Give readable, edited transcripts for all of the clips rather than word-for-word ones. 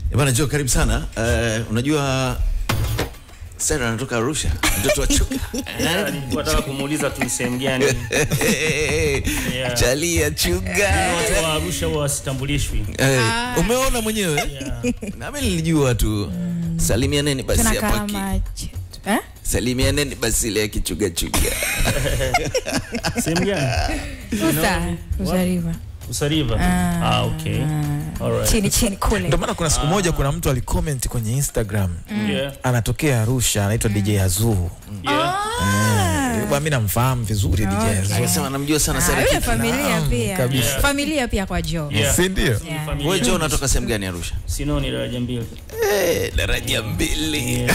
Bwana Joe, karibu sana. Unajua Sera anatoka Arusha, mtoto wa Chuga. Nilikuwa nataka kumuuliza tu sehemu gani. Chalia Chuga. Watu wa Arusha wasitambulishwi. Umeona mwenyewe? Na mimi nilijua tu. Salimianeni basi hapa. Salimianeni basi ile kichuga chuga. Sehemu gani? Usariva. Okay. Alright. Chini kule. Ndio maana kuna siku moja kuna mtu alicomment kwenye Instagram. Anatokea Arusha, anaitwa DJ Azuhu. Mimi namfahamu vizuri DJ Azuhu. Anasema anamjua sana Sera. Familia pia. Familia pia kwa Joe. Si ndio? Wewe Joe unatoka sehemu gani Arusha? Sinoni daraja 2. Daraja 2.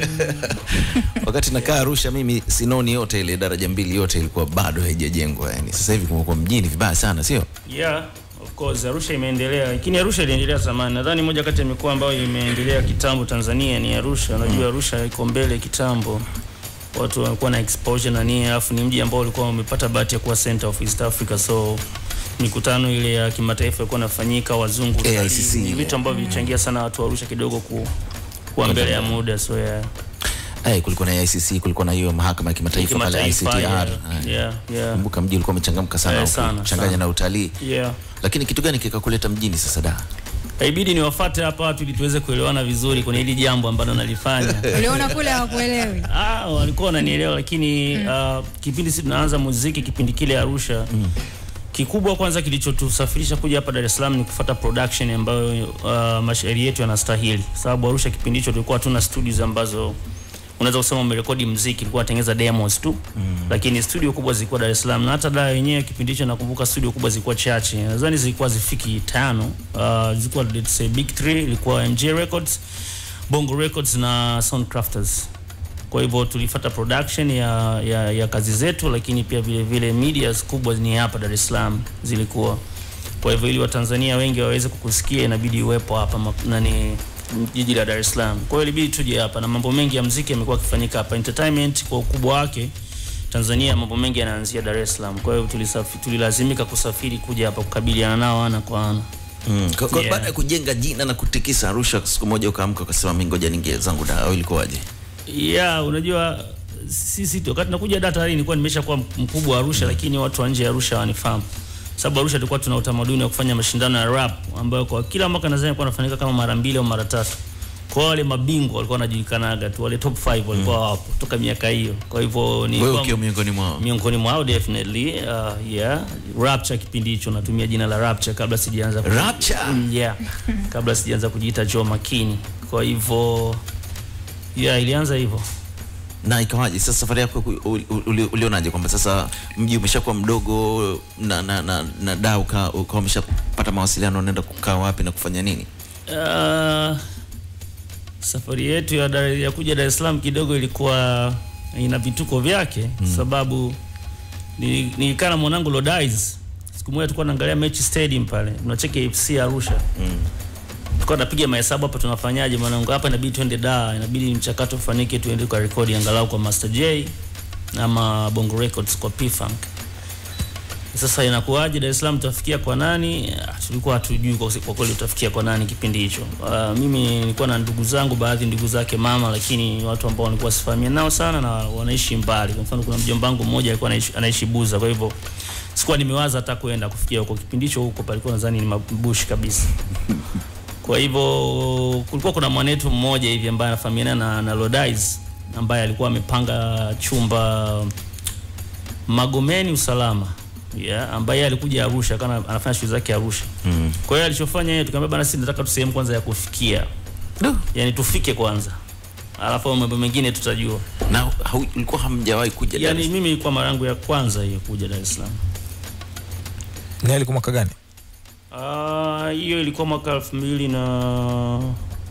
Wakati nakaa Arusha mimi Sinoni yote ile daraja 2 yote ilikuwa bado haijajengwa yani. Sasa hivi kumekuwa mjini vibaya sana, sio? Of course Arusha imeendelea, lakini Arusha iliendelea zamani. Nadhani moja kati ya mikoa ambayo imeendelea kitambo Tanzania ni Arusha. Unajua Arusha iko mbele kitambo. Watu walikuwa na exposure na nini, alafu ni mji ambao ulikuwa umepata bahati ya kuwa center of East Africa, so mikutano ile ya kimataifa ilikuwa inafanyika, wazungu ni vitu ambavyo vilichangia sana watu wa Arusha kidogo kuwa mbele ya muda. So kulikuwa na ICC, kulikuwa na hiyo mahakama ya kimataifa pale ICTR. Kumbuka mji ulikuwa umechangamka sana, changanya na utalii. Lakini kitu gani kikakuleta mjini sasa da? Ibidi niwafuate hapa watu ili tuweze kuelewana vizuri kwenye hili jambo ambalo nalifanya. Uliona kule hawakuelewi? Walikuwa wananielewa, lakini kipindi sisi tunaanza muziki kipindi kile Arusha. Kikubwa kwanza kilichotusafirisha kuja hapa Dar es Salaam ni kufuata production ambayo mashairi yetu yanastahili. Sababu Arusha kipindi hicho tulikuwa tuna studios ambazo unaweza kusema umerekodi muziki, tulikuwa tunatengeneza demos tu. Lakini studio kubwa zilikuwa Dar es Salaam, na hata Dar yenyewe kipindi hicho nakumbuka studio kubwa zilikuwa chache. Nadhani zilikuwa zifiki 5. Zilikuwa let's say big 3, ilikuwa MJ Records, Bongo Records na Soundcrafters. Kwa hivyo tulifuata production ya kazi zetu, lakini pia vile medias kubwa ni hapa Dar es Salaam zilikuwa. Kwa hivyo ili Watanzania wengi waweze kukusikia inabidi uwepo hapa jiji la Dar es Salaam. Kwa hiyo ilibidi tuje hapa, na mambo mengi ya muziki yamekuwa yakifanyika hapa. Entertainment kwa ukubwa wake Tanzania mambo mengi yanaanzia Dar es Salaam. Kwa hiyo tulilazimika kusafiri kuja hapa kukabiliana nao ana kwa ana. Baada ya kujenga jina na kutikisa Arusha, siku moja ukaamka ukasema mimi ngoja ninge zangu da, au ilikuwaje? Unajua sisi wakati tunakuja data hii nilikuwa nimeshakuwa mkubwa wa Arusha, lakini watu wa nje ya Arusha wanifahamu. Sababu Arusha tulikuwa tuna utamaduni wa kufanya mashindano ya rap ambayo kwa kila mwaka nadhani ilikuwa inafanyika kama mara 2 au mara 3. Kwa wale mabingwa walikuwa wanajulikanaga tu, wale top 5 walikuwa hapo toka miaka hiyo. Kwa hivyo ni wewe miongoni mwao definitely. Rapture kipindi hicho natumia jina la Rapture kabla sijaanza kabla sijaanza kujiita Joe Makini. Kwa hivyo ilianza hivyo. Na ikawaje sasa safari yako ulionaje kwamba sasa mji umeshakuwa mdogo na dau ukawa umeshapata mawasiliano, unaenda kukaa wapi na kufanya nini? Safari yetu ya kuja Dar es Salaam kidogo ilikuwa ina vituko vyake. Sababu nilikana mwanangu Lodize, siku moja tulikuwa tunaangalia mechi stadium pale, tunacheki FC Arusha. Tulikuwa tunapiga mahesabu hapa tunafanyaje, mwanangu hapa inabidi twende Dar, inabidi mchakato ufanyike tuende kwa rekodi angalau kwa Master J ama Bongo Records kwa P-Funk. Sasa inakuaje Dar es Salaam tutafikia kwa nani? Tulikuwa hatujui kwa kweli tutafikia kwa nani kipindi hicho. Mimi nilikuwa na ndugu zangu, baadhi ndugu zake mama, lakini watu ambao nilikuwa sifahamia nao sana na wanaishi mbali. Kwa mfano kuna mjomba wangu mmoja alikuwa anaishi Buza, kwa hivyo sikuwa nimewaza hata kwenda kufikia huko kipindi hicho. Huko palikuwa nadhani ni mabushi kabisa. Kwa hivyo kulikuwa kuna mwanetu mmoja hivi ambaye anafahamiana na Lodize, ambaye alikuwa amepanga chumba Magomeni Usalama, ambaye alikuja Arusha kana anafanya shughuli zake Arusha. Kwa hiyo alichofanya yeye, tukamwambia bana, sisi nataka tusehemu kwanza ya kufikia. Yani tufike kwanza, alafu mambo mengine tutajua. Na ulikuwa hamjawahi kuja Dar es Salaam? Mimi ilikuwa mara yangu ya kwanza hiyo kuja Dar es Salaam. Ni ilikuwa mwaka gani? Hiyo ilikuwa mwaka 2003,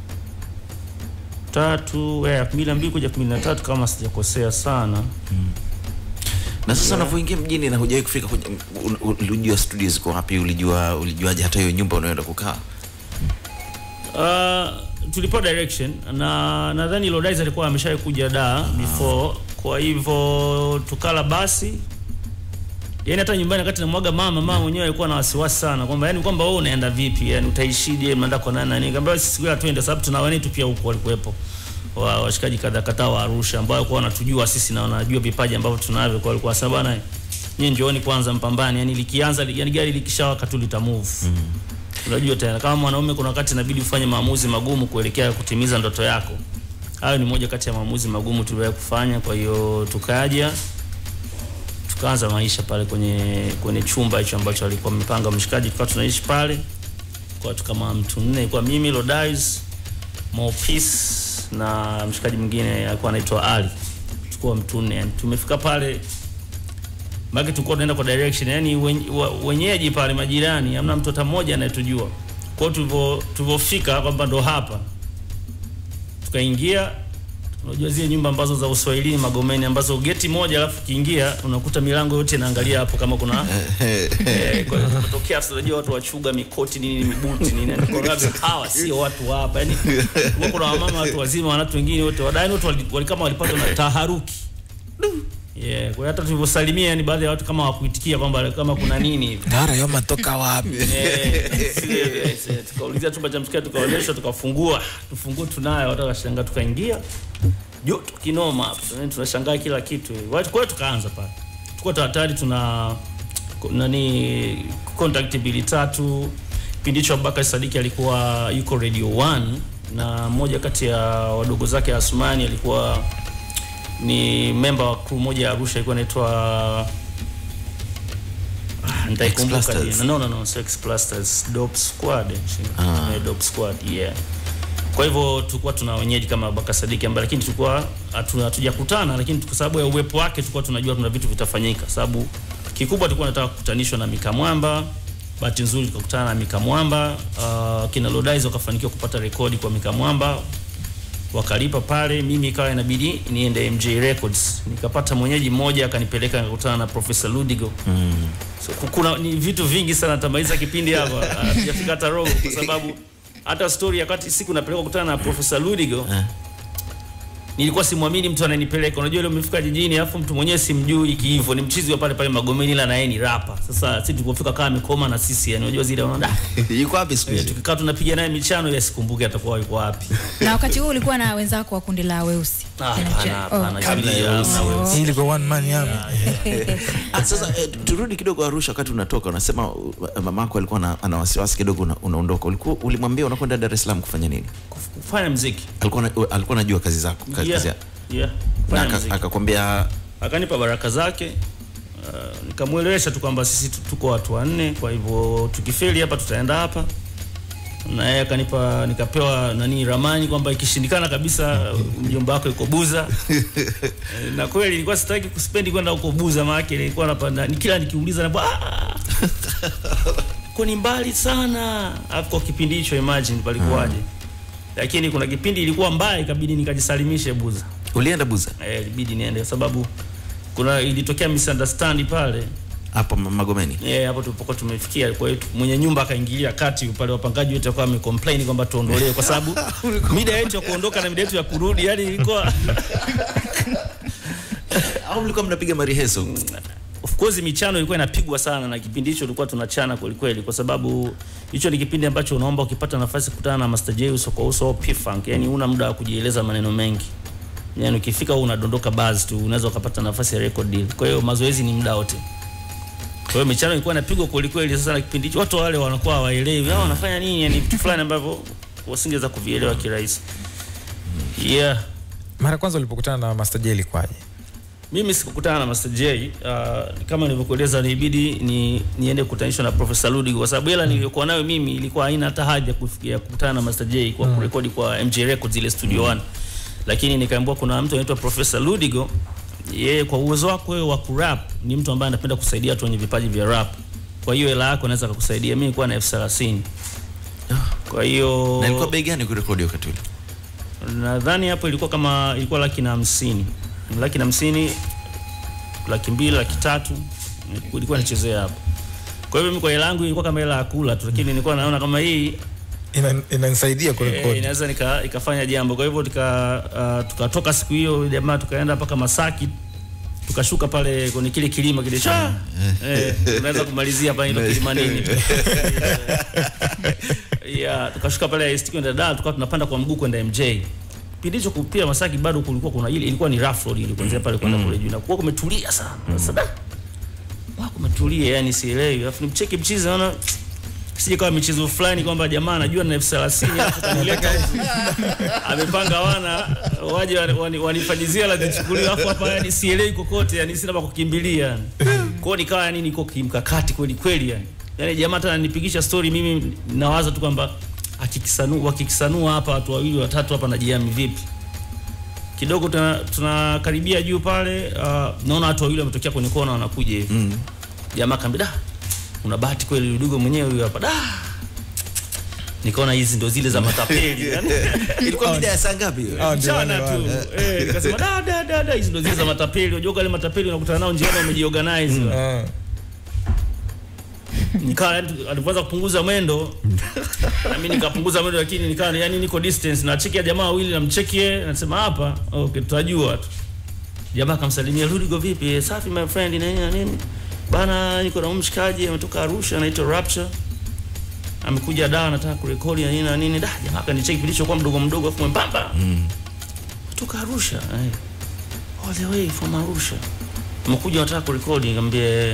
2002 kuja 2003 kama sijakosea sana. Na sasa unapoingia mjini na hujawahi kufika, ulijua studios ziko wapi? Ulijuaje hata hiyo nyumba unayoenda kukaa? Tulipo direction, na nadhani Lodize alikuwa ameshawahi kuja Dar before. Kwa hivyo tukala basi Yani hata nyumbani wakati namwaga mama mwenyewe alikuwa na wasiwasi sana kwamba yani kwamba wewe unaenda vipi, yani utaishije, mnaenda kwa nani? Nikamwambia sisi kwa twende, sababu tuna wenetu pia huko walikuwepo washikaji kadhaa wa Arusha ambao walikuwa wanatujua sisi na wanajua vipaji ambavyo tunavyo, kwa walikuwa sabana nyinyi njooni kwanza mpambane, yani likianza yani gari likishawaka tu lita move. Unajua tena kama mwanaume kuna wakati inabidi ufanye maamuzi magumu kuelekea kutimiza ndoto yako. Hayo ni moja kati ya maamuzi magumu tuliwahi kufanya. Kwa hiyo tukaanza maisha pale kwenye chumba hicho ambacho alikuwa mpanga mshikaji, tukawa tunaishi pale kwa kama mtu 4, kwa mimi Lodice, Mo Peace na mshikaji mwingine alikuwa anaitwa Ali. Tulikuwa mtu 4, yani tumefika pale maki tulikuwa tunaenda kwa direction, yani wenyeji pale majirani hamna mtu hata mmoja anayetujua. Kwa hiyo tulipofika kwamba ndo hapa tukaingia, unajua zile nyumba ambazo za Uswahilini Magomeni ambazo geti moja alafu kiingia unakuta milango yote inaangalia hapo kama kuna kwa hiyo kutokea unajua watu wachuga mikoti nini mibuti nini, kwa hawa sio watu hapa, yani kuna wamama watu wazima watu wengine wote wadai wote kama walipata na taharuki. Yeah, kwa hata tulivyosalimia yani baadhi ya watu kama hawakuitikia kwamba kama kuna nini hivi. Dara yoma toka wapi? Tukaulizia chumba cha msikiti, tukaonyeshwa, tukafungua. Tufungue tunayo, watu wakashangaa, tukaingia. Joto kinoma hapo. Tunashangaa kila kitu. Watu kwa tukaanza pale. Tulikuwa tayari tuna contact bili 3. Kipindi hicho Abubakar Sadiki alikuwa yuko Radio 1 na mmoja kati ya wadogo zake Asmani alikuwa ni member wa crew moja ya Arusha ilikuwa inaitwa nitaikumbuka jina. No, Sex Plasters, Dope Squad. Dope Squad, yeah. Kwa hivyo tulikuwa tuna wenyeji kama Abubakar Sadiki ambaye, lakini tulikuwa hatujakutana, lakini kwa sababu ya uwepo wake tulikuwa tunajua kuna vitu vitafanyika. Sababu kikubwa tulikuwa tunataka kukutanishwa na Mika Mwamba. Bahati nzuri tukakutana na Mika Mwamba, kina Lodice wakafanikiwa kupata rekodi kwa Mika Mwamba. Wakalipa pale, mimi ikawa inabidi niende MJ Records. Nikapata mwenyeji mmoja akanipeleka nikakutana na Professor Ludigo. So kuna ni vitu vingi sana tamaliza kipindi hapa. Sijafika hata roho kwa sababu hata story wakati siku napeleka kukutana na Professor Ludigo. Nilikuwa simwamini mtu ananipeleka. Unajua ile umefika jijini alafu mtu mwenyewe simjui hivyo, ni mchizi wa pale Magomeni ila na yeye ni rapper. Sasa sisi tulipofika kama mikoma na sisi, yani unajua zile unaona yuko wapi siku hiyo, tukikaa tunapiga naye michano ya sikumbuke atakuwa yuko wapi. Na wakati huo ulikuwa na wenzako wa kundi la Weusi? Hii ilikuwa one man army. Sasa turudi kidogo Arusha. Wakati unatoka unasema mamako alikuwa ana wasiwasi kidogo unaondoka, ulimwambia unakwenda Dar es Salaam kufanya nini? Kufanya muziki. Alikuwa anajua kazi zako? Yeah. Akakwambia, akanipa baraka zake. Nikamuelewesha tu kwamba sisi tuko watu 4, kwa hivyo tukifeli hapa tutaenda hapa. Na yeye akanipa, nikapewa ramani kwamba ikishindikana kabisa mjomba wako yuko Buza. Na kweli nilikuwa sitaki kuspendi kwenda huko Buza, maana yake nilikuwa napanda kila nikiuliza na kwa ni mbali sana. Hapo kipindi hicho imagine palikuwaje. Lakini kuna kipindi ilikuwa mbaya ikabidi nikajisalimishe Buza. Ulienda Buza? Ilibidi niende sababu ilitokea misunderstanding pale hapo Magomeni. Hapo tulipokuwa tumefikia. Kwa hiyo mwenye nyumba akaingilia kati pale, wapangaji wote wakawa wamecomplain kwamba tuondolewe kwa sababu mida yetu ya kuondoka na mida yetu ya kurudi yani ilikuwa au mlikuwa mnapiga mariheso? Of course michano ilikuwa inapigwa sana, na kipindi hicho tulikuwa tunachana kweli kwa sababu hicho ni kipindi ambacho unaomba ukipata nafasi kukutana na Master J uso kwa uso au P-Funk, yani una muda wa kujieleza maneno mengi. Yani ukifika unadondoka buzz tu, unaweza ukapata nafasi ya record deal. Kwa hiyo mazoezi ni muda wote. Kwa hiyo michano ilikuwa inapigwa kweli. Sasa na kipindi hicho watu wale wanakuwa hawaelewi hao wanafanya nini, yani vitu fulani ambavyo wasingeweza kuvielewa kirahisi. Yeah. Mara kwanza ulipokutana na Master J ilikuwaje? Mimi sikukutana na Master J, kama nilivyokueleza ilibidi niende kukutanishwa na Professor Ludigo kwa sababu hela niliyokuwa nayo mimi ilikuwa haina hata haja kufikia kukutana na Master J kwa kurekodi kwa MJ Records ile studio 1. Lakini nikaambiwa kuna mtu anaitwa Professor Ludigo, yeye kwa uwezo wake wa kurap ni mtu ambaye anapenda kusaidia watu wenye vipaji vya rap. Kwa hiyo hela yako anaweza kukusaidia. Mimi nilikuwa na $30,000. Kwa hiyo na ilikuwa bei gani kurekodi wakati ule? Nadhani hapo ilikuwa $150,000. $150,000, $200,000, $300,000 ilikuwa nichezea hapo. Kwa hivyo mimi kwa hela yangu ilikuwa kama hela ya kula tu, lakini nilikuwa naona kama hii inanisaidia kurekodi, inaweza ikafanya jambo. Kwa hivyo tukatoka siku hiyo jamaa tukaenda mpaka Masaki tukashuka pale kwenye kile kilima kile cha unaweza kumalizia pale ndio kilima nini tukashuka pale ST kwenda Dar, tukawa tunapanda kwa mguu kwenda MJ. Kipindi hicho kupia Masaki bado kulikuwa kuna ile ilikuwa ni rough road ile kuanzia pale kwenda kule juu na kwa kumetulia sana. Sasa wako kumetulia yani sielewi. Alafu nimcheki mchizi naona sije kama michezo fulani kwamba jamaa anajua na F30 alafu kanileta amepanga wana waje wanifanyizia la zichukuliwa hapo hapa yani sielewi kokote yani sina pa kukimbilia. Kwa nikawa yani niko kimkakati kweli kweli yani. Yani jamaa hata ananipigisha story mimi nawaza tu kwamba wakikisanua hapa watu wawili watatu hapa na jiami vipi. Kidogo tunakaribia juu pale naona watu wawili wametokea kwenye kona wanakuja hivi. Jamaa kaambia una bahati kweli Ludigo mwenyewe huyu hapa. Nikaona hizi ndo zile za matapeli yani. Ilikuwa mida ya saa ngapi hiyo? Mchana tu. Nikasema hizi ndo zile za matapeli. Unajua wale matapeli unakutana nao njiani wamejiorganize. Nikawa alipoanza kupunguza mwendo na mimi nikapunguza mwendo lakini nikawa yani niko distance na cheki ya jamaa wawili na mchekie nasema hapa okay tutajua tu. Jamaa akamsalimia Ludigo vipi? Safi my friend na nini? Bana niko na mshikaji ametoka Arusha anaitwa Rapture. Amekuja Dar anataka kurekodi na nini. Jamaa akanicheki kilichokuwa mdogo afu mwembamba. Kutoka Arusha. All the way from Arusha. Amekuja anataka kurekodi nikamwambia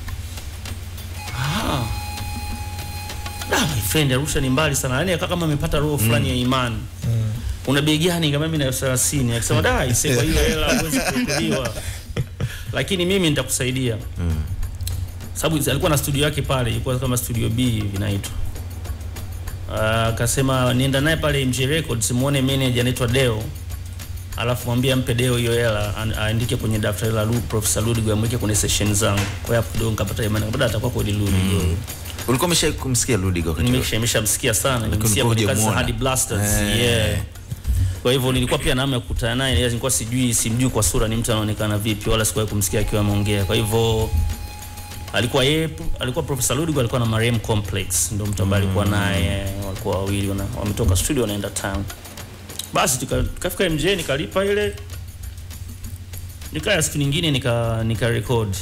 my friend Arusha ni mbali sana. Yaani kama amepata roho fulani ya imani. Una bei gani kama mimi na 30? Akasema ise kwa hiyo hela huwezi kurekodiwa. Lakini mimi nitakusaidia. Sababu alikuwa na studio yake pale, ilikuwa kama studio B vinaitwa. Akasema nienda naye pale MJ Records muone manager anaitwa Deo. Alafu mwambie ampe Deo hiyo hela aandike kwenye daftari la Professor Ludigo amweke kwenye session zangu. Kwa hiyo kidogo nikapata imani baada atakuwa kwa Ludigo. Ulikuwa umeshakumsikia Ludigo wakati? Nimeshamsikia sana, nimesikia kwenye kazi Hard Blasters. Kwa hivyo nilikuwa pia naamua kukutana naye, nilikuwa simjui kwa sura ni mtu anaonekana vipi wala sikuwahi kumsikia akiwa ameongea. Kwa hivyo alikuwa Professor Ludigo alikuwa na Mariam Complex ndio mtu ambaye alikuwa naye walikuwa wawili wametoka studio wanaenda town. Basi tukafika MJ nikalipa ile nikaya siku nyingine nika record.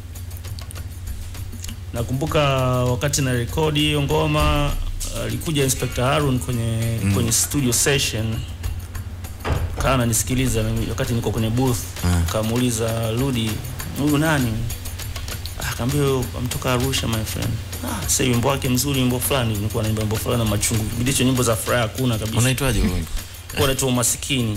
Nakumbuka wakati na record hiyo ngoma alikuja Inspector Harun kwenye studio session. Kana nisikiliza wakati niko kwenye booth. Kamuuliza Ludi, huyu nani? Akaambia ametoka Arusha my friend. Sasa wimbo wake mzuri, wimbo fulani nilikuwa naimba wimbo fulani na machungu. Ndicho nyimbo za furaha hakuna kabisa. Unaitwaje wimbo? Unaitwa Masikini.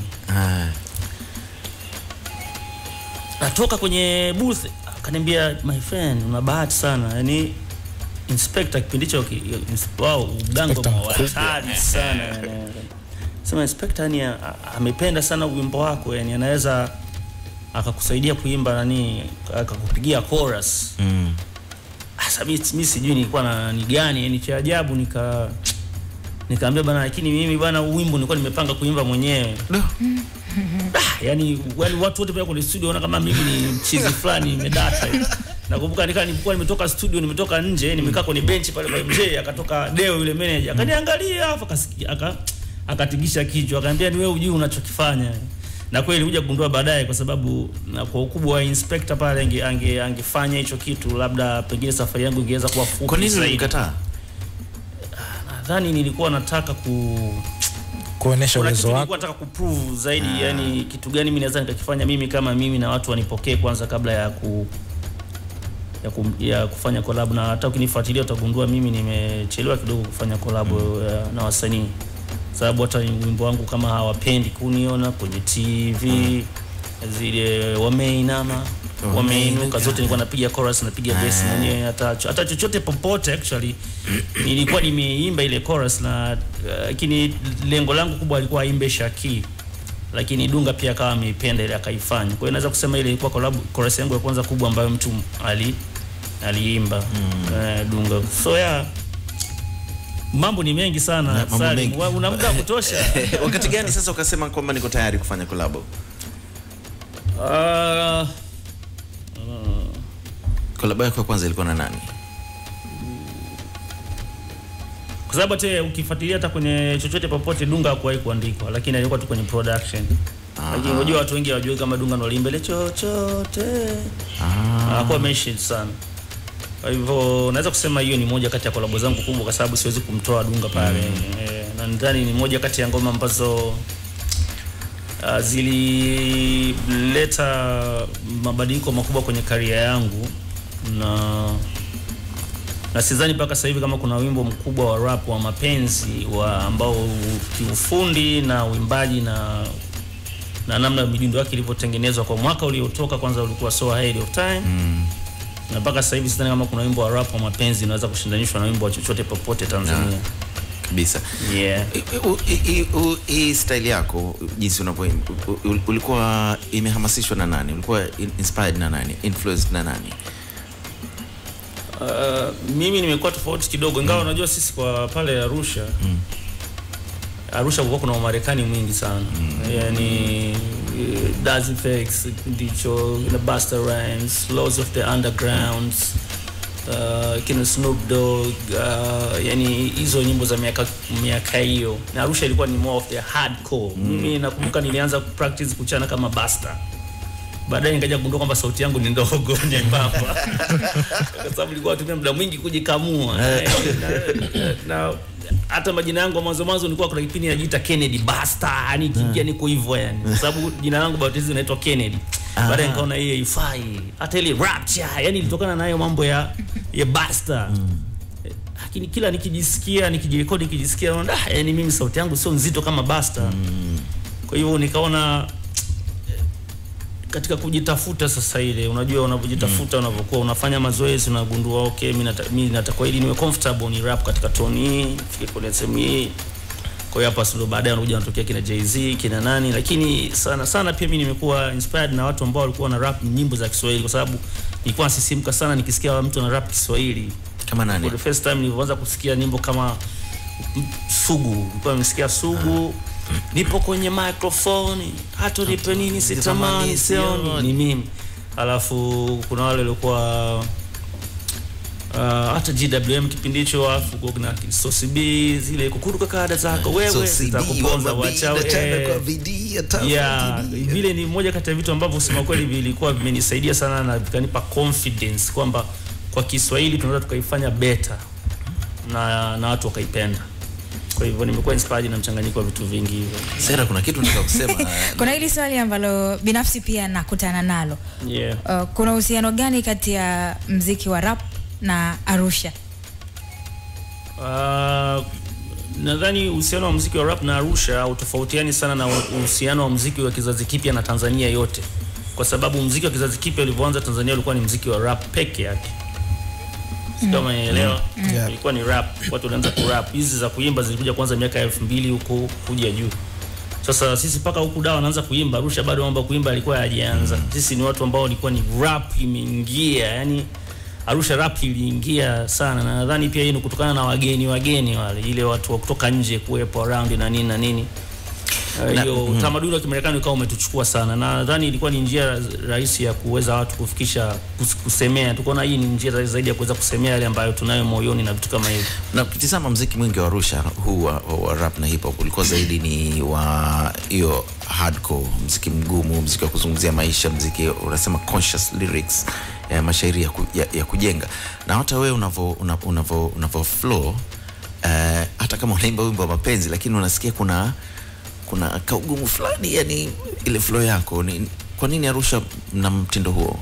Natoka kwenye booth akaniambia my friend una bahati sana. Yaani Inspector kipindi hicho udango mwatari sana. Sema Inspector ni amependa sana wimbo wako yani anaweza akakusaidia kuimba akakupigia chorus. Sasa mimi sijui nilikuwa ni gani yani cha ajabu nikaambia bana lakini mimi bana wimbo nilikuwa nimepanga kuimba mwenyewe. Yani watu wote pale kwenye studio wanaona kama mimi ni mchizi fulani nimedata. Nakumbuka nilikuwa nimetoka studio nimetoka nje nimekaa kwenye benchi pale kwa MJ akatoka Deo yule manager akaniangalia afa akatigisha kichwa akaniambia ni wewe hujui unachokifanya. Na kweli kuja kugundua baadaye kwa sababu kwa ukubwa wa Inspector pale angefanya hicho kitu labda pengine safari yangu ingeweza kuwa fupi. Kwa nini ulikataa? Nadhani nilikuwa nataka kuonesha uwezo wako. Nilikuwa nataka kuprove zaidi yani kitu gani mimi naweza nikakifanya mimi kama mimi na watu wanipokee kwanza kabla ya kufanya collab. Na hata ukinifuatilia utagundua mimi nimechelewa kidogo kufanya collab na wasanii. Sababu hata wimbo wangu kama hawapendi kuniona kwenye TV zile wameinuka zote nilikuwa napiga chorus napiga bass mwenyewe hata chochote popote actually nilikuwa nimeimba ile chorus na lakini lengo langu kubwa alikuwa aimbe Shaki lakini Dunga pia akawa ameipenda ile akaifanya. Kwa hiyo naweza kusema ile ilikuwa collab chorus yangu ya kwanza kubwa ambayo mtu aliimba Dunga. So mambo ni mengi sana Salim, una muda kutosha. Wakati gani sasa ukasema kwamba niko tayari kufanya collab? Collab yako ya kwanza ilikuwa na nani? Kwa sababu ukifuatilia hata kwenye chochote popote Dunga hakuwahi kuandikwa lakini alikuwa tu kwenye production. Lakini unajua watu wengi hawajui kama Dunga ndo aliimba ile chochote. Hakuwa mentioned sana. Kwa hivyo naweza kusema hiyo ni moja kati ya collab zangu kubwa kwa sababu siwezi kumtoa Dunga pale. Na ndani ni moja kati ya ngoma ambazo zilileta mabadiliko makubwa kwenye career yangu na sidhani mpaka sasa hivi kama kuna wimbo mkubwa wa rap wa mapenzi ambao kiufundi na uimbaji na namna midundo yake ilivyotengenezwa kwa mwaka uliotoka kwanza ulikuwa so ahead of time. Na mpaka sasa hivi sidhani kama kuna wimbo wa rap wa mapenzi unaweza kushindanishwa na wimbo wa chochote popote Tanzania. Kabisa. Yeah. Hii style yako jinsi unavyoimba ulikuwa imehamasishwa na nani? Ulikuwa inspired na nani? Influenced na nani? Mimi nimekuwa tofauti kidogo ingawa unajua sisi kwa pale Arusha Arusha kuna Wamarekani mwingi sana. Yani Daz Effects, ndicho na Busta Rhymes, Laws of the Underground, kina Snoop Dogg, yani hizo nyimbo za miaka hiyo. Na Arusha ilikuwa ni more of the hardcore. Mimi nakumbuka nilianza practice kuchana kama Busta. Baadaye nikaja kugundua kwamba sauti yangu ni ndogo nyembamba. Kwa sababu nilikuwa natumia muda mwingi kujikamua. Na hata majina yangu mwanzo nilikuwa kuna kipindi najiita Kennedy Busta, yani kingia niko hivyo yani. Kwa sababu jina langu bautizo linaitwa Kennedy. Baadaye nikaona hii haifai. Hata ile rapture yani ilitokana na hayo mambo ya Busta. Lakini kila nikijisikia nikijirekodi naona yani mimi sauti yangu sio nzito kama Busta. Kwa hivyo nikaona katika kujitafuta sasa ile unajua unapojitafuta unapokuwa unafanya mazoezi unagundua okay mimi nataka ili niwe comfortable ni rap katika tone hii fike kwenye sehemu hii. Kwa hiyo hapa sio baadaye unakuja unatokea kina Jay-Z kina nani, lakini sana pia mimi nimekuwa inspired na watu ambao walikuwa na rap nyimbo za Kiswahili kwa sababu nilikuwa nasisimka sana nikisikia mtu ana rap Kiswahili. Kama nani? For the first time nilianza kusikia nyimbo kama Sugu. Nilikuwa nimesikia Sugu. Nipo kwenye microphone hata nipe nini sitamani sioni ni mimi. Alafu kuna wale walikuwa hata GWM kipindi hicho afu kuna Sosi B zile kukuruka kada zako wewe zitakuponza wachao kwa video tafu. Yeah, vile ni moja kati ya vitu ambavyo sema kweli vilikuwa vimenisaidia sana na vikanipa confidence kwamba kwa Kiswahili tunaweza tukaifanya better na watu wakaipenda. Kwa hivyo nimekuwa inspired na mchanganyiko wa vitu vingi hivyo. Sera kuna kitu nataka kusema. Kuna hili swali ambalo binafsi pia nakutana nalo. Yeah. Kuna uhusiano gani kati ya muziki wa rap na Arusha? Nadhani uhusiano wa muziki wa rap na Arusha utofautiani sana na uhusiano wa muziki wa kizazi kipya na Tanzania yote. Kwa sababu muziki wa kizazi kipya ulivyoanza Tanzania ulikuwa ni muziki wa rap peke yake. Kama unaelewa, ilikuwa ni rap, watu walianza kurap. Hizi za kuimba zilikuja kwanza miaka 2000 huko kuja juu. Sasa sisi paka huku dawa wanaanza kuimba, Arusha bado mambo kuimba ilikuwa hajaanza. Sisi ni watu ambao walikuwa ni rap imeingia, yani Arusha rap iliingia sana na nadhani pia hii ni kutokana na wageni wale ile watu wa kutoka nje kuwepo around na nini. Hiyo utamaduni wa Kimarekani ukawa umetuchukua sana na nadhani ilikuwa ni njia rahisi ya kuweza watu kufikisha kusemea. Tukaona hii ni njia zaidi ya kuweza kusemea yale ambayo tunayo moyoni na vitu kama hivyo. Na kitazama muziki mwingi wa Arusha huu wa rap na hip hop ulikuwa zaidi ni wa hiyo hardcore, muziki mgumu, muziki wa kuzungumzia maisha, muziki unasema conscious lyrics, mashairi ya kujenga. Na hata wewe unavo flow hata kama unaimba wimbo wa mapenzi lakini unasikia kuna kaugumu fulani yani ile flow yako ni kwa nini Arusha na mtindo huo?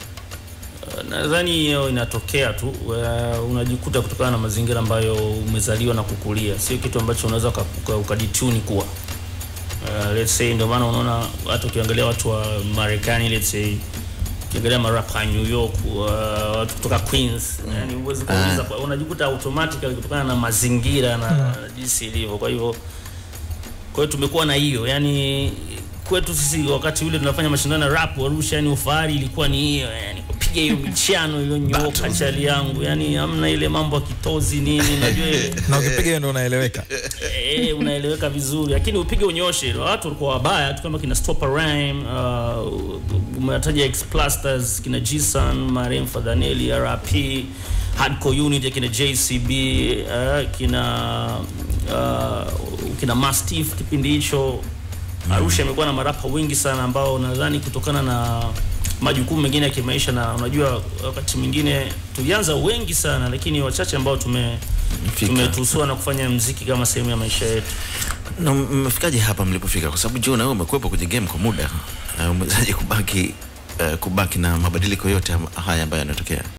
Nadhani hiyo inatokea tu unajikuta kutokana na mazingira ambayo umezaliwa na kukulia, sio kitu ambacho unaweza ukaditune kuwa let's say. Ndio maana unaona hata ukiangalia watu wa Marekani, let's say ukiangalia marapa New York, watu kutoka Queens, yani uweze kuuliza unajikuta automatically kutokana na mazingira na jinsi ilivyo. Kwa hiyo tumekuwa na hiyo, yani kwetu sisi wakati ule tunafanya mashindano ya rap Arusha, yani ufahari ilikuwa ni hiyo, yani kupiga hiyo michano iliyonyoka chali yangu, yani hamna ile mambo ya kitozi nini, unajua ile na ukipiga hiyo ndio unaeleweka. Unaeleweka vizuri, lakini upige unyoshe watu walikuwa wabaya tu kama kina Stopper Rhyme, umetaja X-Plasters, kina G-Sun, Marem Fadaneli, RP, Hardcore Unit kina JCB, kina Mastiff kipindi hicho. Arusha imekuwa na marapa wengi sana ambao nadhani kutokana na majukumu mengine ya kimaisha, na unajua wakati mwingine tulianza wengi sana, lakini wachache ambao tumetusua na kufanya muziki kama sehemu ya maisha yetu. Na mmefikaje hapa mlipofika? Kwa sababu Joe, na wewe umekuwepo kwenye game kwa muda, umewezaje kubaki na mabadiliko yote haya ambayo yanatokea?